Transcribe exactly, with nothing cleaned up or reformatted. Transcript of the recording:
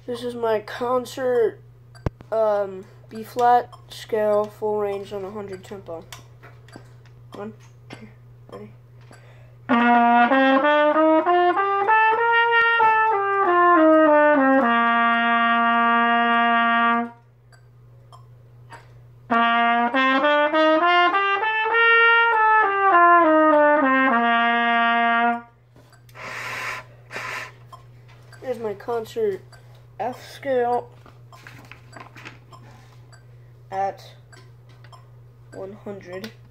This is my concert um, B flat scale, full range on one hundred tempo. One, two, ready. Here's my concert F scale at one hundred.